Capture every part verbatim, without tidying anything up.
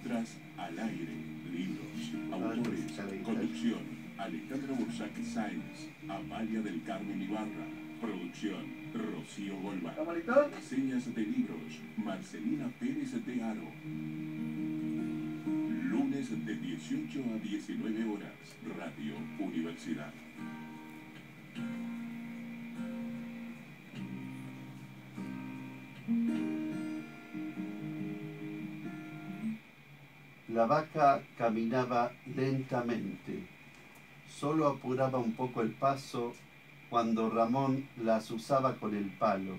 Letras al aire. Libros. Autores. Conducción. Alejandra Bursac Sáenz. Amalia del Carmen Ibarra. Producción. Rocío Golba. Señas de libros. Marcelina Pérez de Aro. Lunes de dieciocho a diecinueve horas. Radio Universidad. La vaca caminaba lentamente. Solo apuraba un poco el paso cuando Ramón la azuzaba con el palo.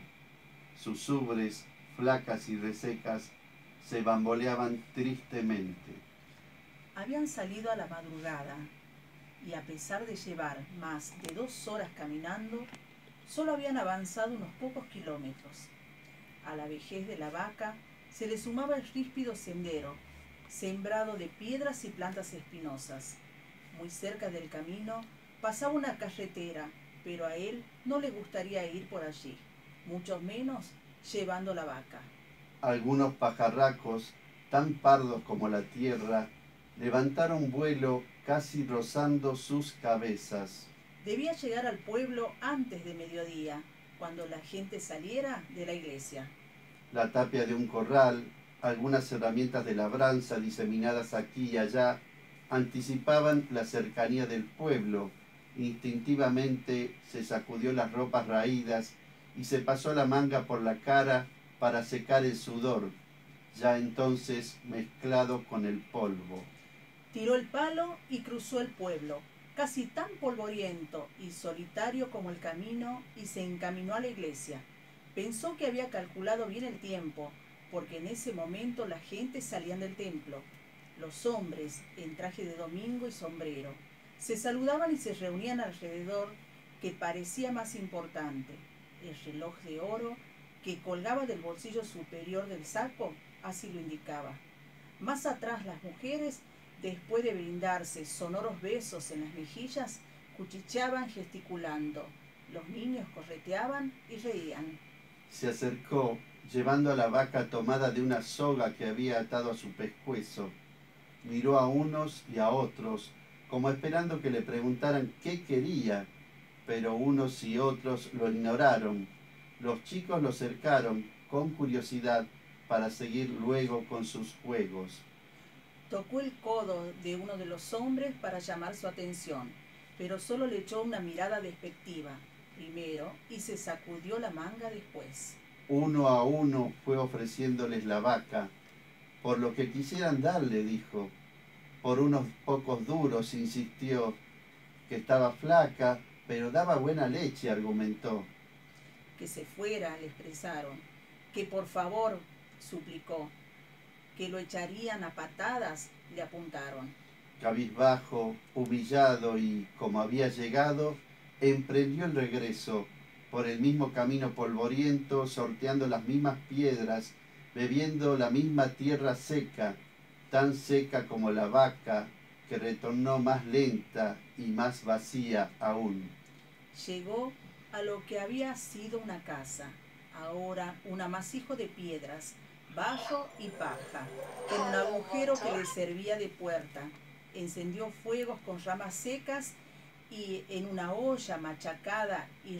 Sus ubres, flacas y resecas, se bamboleaban tristemente. Habían salido a la madrugada y a pesar de llevar más de dos horas caminando, solo habían avanzado unos pocos kilómetros. A la vejez de la vaca se le sumaba el ríspido sendero, sembrado de piedras y plantas espinosas. Muy cerca del camino pasaba una carretera, pero a él no le gustaría ir por allí, mucho menos llevando la vaca. Algunos pajarracos, tan pardos como la tierra, levantaron vuelo casi rozando sus cabezas. Debía llegar al pueblo antes de mediodía, cuando la gente saliera de la iglesia. La tapia de un corral, algunas herramientas de labranza diseminadas aquí y allá, anticipaban la cercanía del pueblo. Instintivamente se sacudió las ropas raídas y se pasó la manga por la cara para secar el sudor, ya entonces mezclado con el polvo. Tiró el palo y cruzó el pueblo, casi tan polvoriento y solitario como el camino, y se encaminó a la iglesia. Pensó que había calculado bien el tiempo, porque en ese momento la gente salía del templo. Los hombres, en traje de domingo y sombrero, se saludaban y se reunían alrededor, que parecía más importante. El reloj de oro que colgaba del bolsillo superior del saco así lo indicaba. Más atrás las mujeres, después de brindarse sonoros besos en las mejillas, cuchicheaban gesticulando. Los niños correteaban y reían. Se acercó, llevando a la vaca tomada de una soga que había atado a su pescuezo. Miró a unos y a otros, como esperando que le preguntaran qué quería, pero unos y otros lo ignoraron. Los chicos lo cercaron con curiosidad para seguir luego con sus juegos. Tocó el codo de uno de los hombres para llamar su atención, pero solo le echó una mirada despectiva primero y se sacudió la manga después. Uno a uno fue ofreciéndoles la vaca. Por lo que quisieran darle, dijo. Por unos pocos duros, insistió. Que estaba flaca, pero daba buena leche, argumentó. Que se fuera, le expresaron. Que por favor, suplicó. Que lo echarían a patadas, le apuntaron. Cabizbajo, humillado y, como había llegado, emprendió el regreso por el mismo camino polvoriento, sorteando las mismas piedras, bebiendo la misma tierra seca, tan seca como la vaca, que retornó más lenta y más vacía aún. Llegó a lo que había sido una casa, ahora un amasijo de piedras, barro y paja, con un agujero que le servía de puerta. Encendió fuegos con ramas secas y en una olla machacada y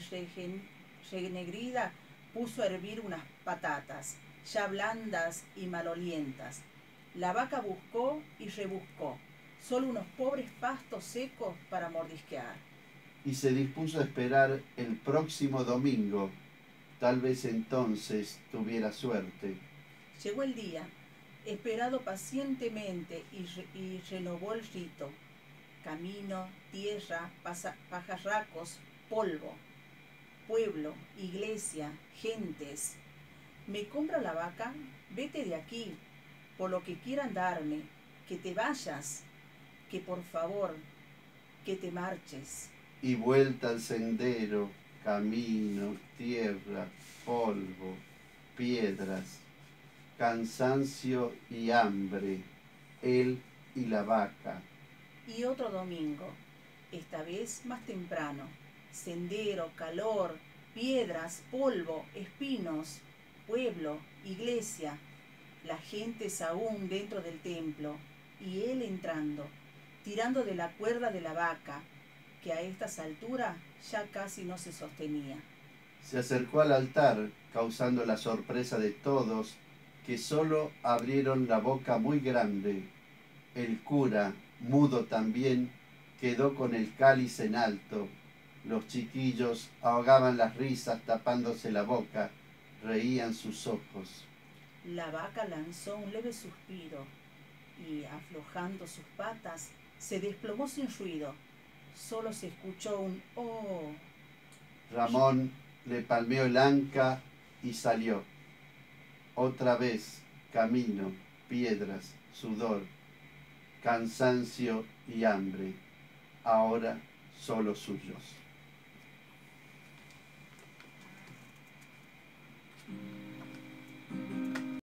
renegrida puso a hervir unas patatas, ya blandas y malolientas. La vaca buscó y rebuscó, solo unos pobres pastos secos para mordisquear. Y se dispuso a esperar el próximo domingo. Tal vez entonces tuviera suerte. Llegó el día, esperado pacientemente, y, re y renovó el rito. Camino, tierra, pajarracos, polvo, pueblo, iglesia, gentes. ¿Me compra la vaca? Vete de aquí, por lo que quieran darme, que te vayas, que por favor, que te marches. Y vuelta al sendero, camino, tierra, polvo, piedras, cansancio y hambre, él y la vaca. Y otro domingo, esta vez más temprano, sendero, calor, piedras, polvo, espinos, pueblo, iglesia. la gentes aún dentro del templo, y él entrando, tirando de la cuerda de la vaca, que a estas alturas ya casi no se sostenía. Se acercó al altar, causando la sorpresa de todos, que solo abrieron la boca muy grande. El cura, mudo también, quedó con el cáliz en alto. Los chiquillos ahogaban las risas tapándose la boca, reían sus ojos. La vaca lanzó un leve suspiro y, aflojando sus patas, se desplomó sin ruido. Solo se escuchó un «oh». Ramón le palmeó el anca y salió. Otra vez, camino, piedras, sudor, cansancio y hambre, ahora solo suyos.